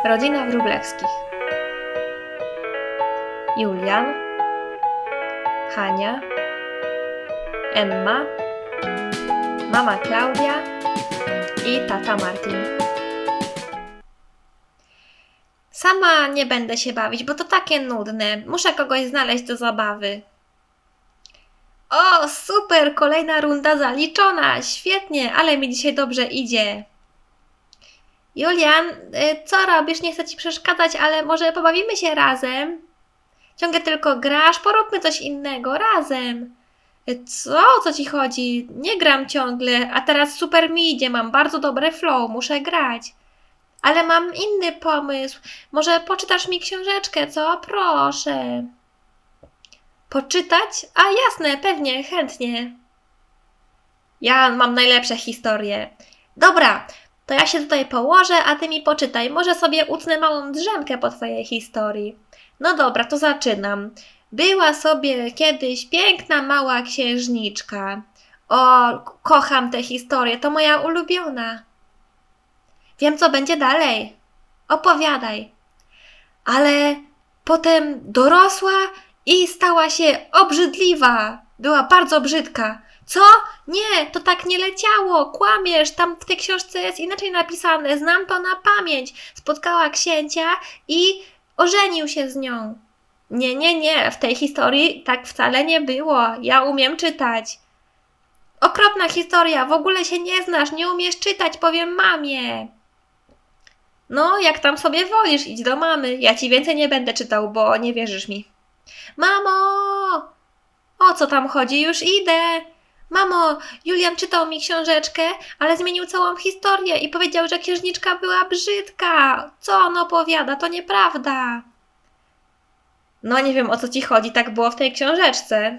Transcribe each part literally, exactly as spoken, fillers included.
Rodzina Wróblewskich. Julian, Hania, Emma, mama Klaudia i tata Martin. Sama nie będę się bawić, bo to takie nudne. Muszę kogoś znaleźć do zabawy. O, super! Kolejna runda zaliczona! Świetnie, ale mi dzisiaj dobrze idzie. Julian, co robisz? Nie chcę ci przeszkadzać, ale może pobawimy się razem? Ciągle tylko grasz, poróbmy coś innego razem. Co? O co ci chodzi? Nie gram ciągle, a teraz super mi idzie, mam bardzo dobre flow, muszę grać. Ale mam inny pomysł. Może poczytasz mi książeczkę, co? Proszę. Poczytać? A jasne, pewnie, chętnie. Ja mam najlepsze historie. Dobra, to ja się tutaj położę, a ty mi poczytaj. Może sobie utnę małą drzemkę po twojej historii. No dobra, to zaczynam. Była sobie kiedyś piękna mała księżniczka. O, kocham tę historię, to moja ulubiona. Wiem, co będzie dalej. Opowiadaj. Ale potem dorosła i stała się obrzydliwa. Była bardzo brzydka. Co? Nie, to tak nie leciało. Kłamiesz, tam w tej książce jest inaczej napisane. Znam to na pamięć. Spotkała księcia i ożenił się z nią. Nie, nie, nie. W tej historii tak wcale nie było. Ja umiem czytać. Okropna historia. W ogóle się nie znasz. Nie umiesz czytać. Powiem mamie. No, jak tam sobie wolisz. Idź do mamy. Ja ci więcej nie będę czytał, bo nie wierzysz mi. Mamo! O co tam chodzi? Już idę. Mamo, Julian czytał mi książeczkę, ale zmienił całą historię i powiedział, że księżniczka była brzydka. Co on opowiada? To nieprawda. No nie wiem, o co ci chodzi, tak było w tej książeczce.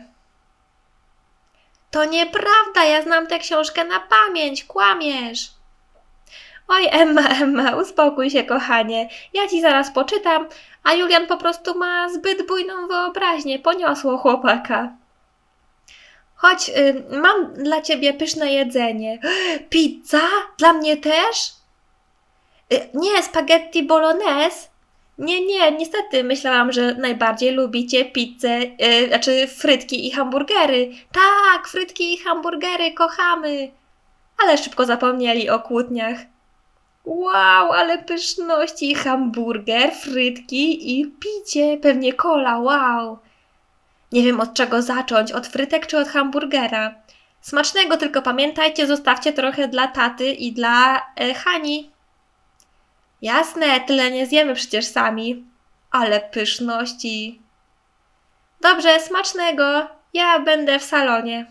To nieprawda, ja znam tę książkę na pamięć, kłamiesz. Oj, Emma, Emma, uspokój się, kochanie. Ja ci zaraz poczytam, a Julian po prostu ma zbyt bujną wyobraźnię, poniosło chłopaka. Chodź, y, mam dla ciebie pyszne jedzenie. Pizza? Dla mnie też? Y, nie, spaghetti bolognese? Nie, nie, niestety myślałam, że najbardziej lubicie pizzę, yy, znaczy frytki i hamburgery. Tak, frytki i hamburgery kochamy. Ale szybko zapomnieli o kłótniach. Wow, ale pyszności. Hamburger, frytki i picie, pewnie cola, wow. Nie wiem od czego zacząć, od frytek czy od hamburgera. Smacznego, tylko pamiętajcie, zostawcie trochę dla taty i dla e, Hani. Jasne, tyle nie zjemy przecież sami. Ale pyszności. Dobrze, smacznego. Ja będę w salonie.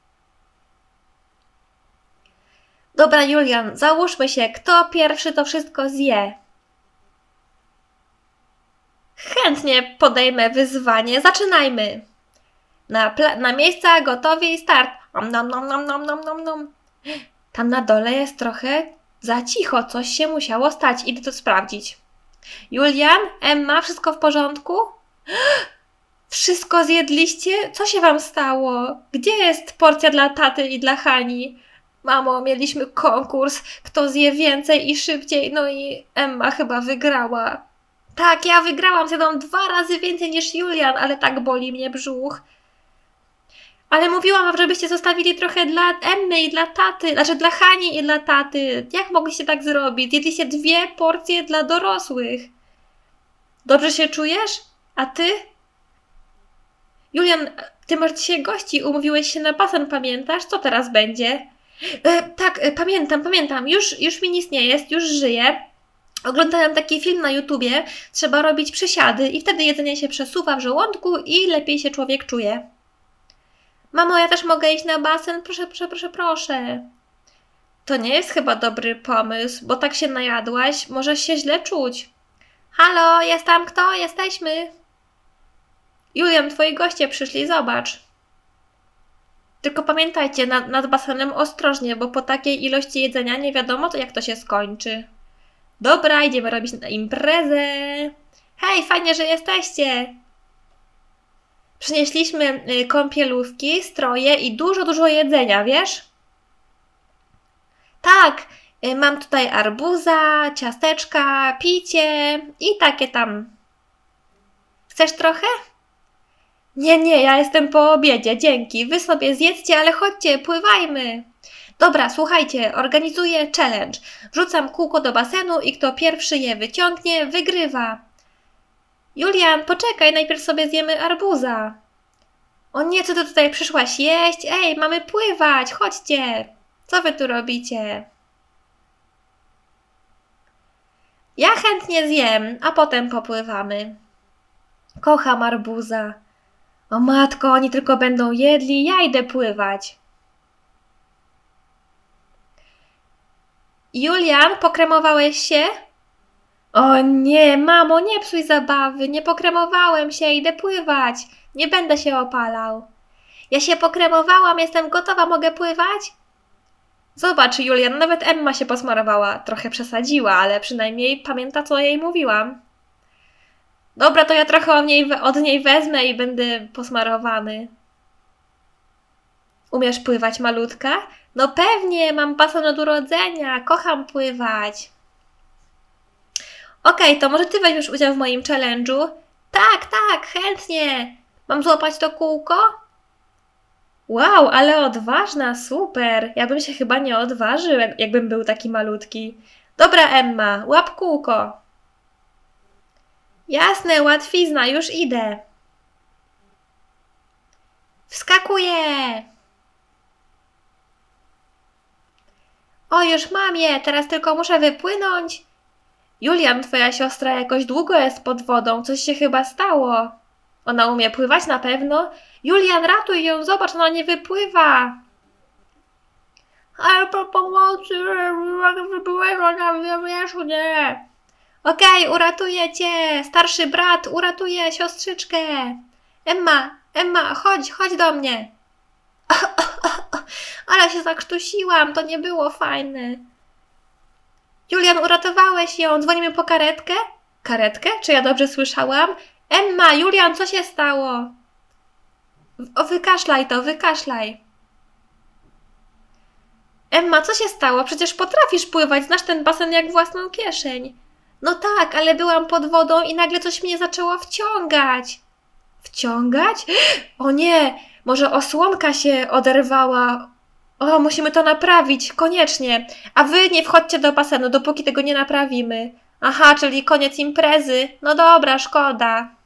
Dobra, Julian, załóżmy się, kto pierwszy to wszystko zje. Chętnie podejmę wyzwanie. Zaczynajmy. Na, na miejsca, gotowi i start. Nom, nom, nom, nom, nom, nom, nom, nom. Tam na dole jest trochę za cicho. Coś się musiało stać. Idę to sprawdzić. Julian, Emma, wszystko w porządku? Wszystko zjedliście? Co się wam stało? Gdzie jest porcja dla taty i dla Hani? Mamo, mieliśmy konkurs. Kto zje więcej i szybciej? No i Emma chyba wygrała. Tak, ja wygrałam, zjadłam dwa razy więcej niż Julian, ale tak boli mnie brzuch. Ale mówiłam wam, żebyście zostawili trochę dla Emmy i dla taty, znaczy dla Hani i dla taty. Jak mogliście tak zrobić? Zjedliście dwie porcje dla dorosłych. Dobrze się czujesz? A ty? Julian, ty masz dzisiaj gości, umówiłeś się na basen, pamiętasz? Co teraz będzie? E, tak, e, pamiętam, pamiętam. Już, już mi nic nie jest, już żyję. Oglądałam taki film na YouTubie, trzeba robić przysiady i wtedy jedzenie się przesuwa w żołądku i lepiej się człowiek czuje. Mamo, ja też mogę iść na basen? Proszę, proszę, proszę, proszę. To nie jest chyba dobry pomysł, bo tak się najadłaś, możesz się źle czuć. Halo, jest tam kto? Jesteśmy. Julian, twoi goście przyszli, zobacz. Tylko pamiętajcie, nad, nad basenem ostrożnie, bo po takiej ilości jedzenia nie wiadomo, to jak to się skończy. Dobra, idziemy robić na imprezę. Hej, fajnie, że jesteście. Przynieśliśmy kąpielówki, stroje i dużo, dużo jedzenia, wiesz? Tak, Y, Mam tutaj arbuza, ciasteczka, picie i takie tam. Chcesz trochę? Nie, nie, ja jestem po obiedzie, dzięki. Wy sobie zjedzcie, ale chodźcie, pływajmy. Dobra, słuchajcie, organizuję challenge. Wrzucam kółko do basenu i kto pierwszy je wyciągnie, wygrywa. Julian, poczekaj, najpierw sobie zjemy arbuza. O nie, co ty tutaj przyszłaś jeść? Ej, mamy pływać, chodźcie. Co wy tu robicie? Ja chętnie zjem, a potem popływamy. Kocham arbuza. O matko, oni tylko będą jedli, ja idę pływać. Julian, pokremowałeś się? O nie, mamo, nie psuj zabawy, nie pokremowałem się, idę pływać. Nie będę się opalał. Ja się pokremowałam, jestem gotowa, mogę pływać? Zobacz, Julian, nawet Emma się posmarowała. Trochę przesadziła, ale przynajmniej pamięta, co jej mówiłam. Dobra, to ja trochę od niej, od niej wezmę i będę posmarowany. Umiesz pływać, malutka? No pewnie, mam basen od urodzenia, kocham pływać. Okej, to może ty weźmiesz udział w moim challenge'u? Tak, tak, chętnie. Mam złapać to kółko? Wow, ale odważna, super. Ja bym się chyba nie odważył, jak- jakbym był taki malutki. Dobra, Emma, łap kółko. Jasne, łatwizna, już idę. Wskakuję. O, już mam je, teraz tylko muszę wypłynąć. Julian, twoja siostra jakoś długo jest pod wodą, coś się chyba stało. Ona umie pływać na pewno? Julian, ratuj ją, zobacz, ona nie wypływa. Ale po pomocy, wypływa na wierzchnię. Okej, uratuję cię, starszy brat, uratuje siostrzyczkę. Emma, Emma, chodź, chodź do mnie. Ale się zakrztusiłam, to nie było fajne. Julian, uratowałeś ją, dzwonimy po karetkę? Karetkę? Czy ja dobrze słyszałam? Emma, Julian, co się stało? O, wykaszlaj to, wykaszlaj. Emma, co się stało? Przecież potrafisz pływać, znasz ten basen jak własną kieszeń. No tak, ale byłam pod wodą i nagle coś mnie zaczęło wciągać. Wciągać? O nie, może osłonka się oderwała. O, musimy to naprawić, koniecznie. A wy nie wchodźcie do basenu, dopóki tego nie naprawimy. Aha, czyli koniec imprezy. No dobra, szkoda.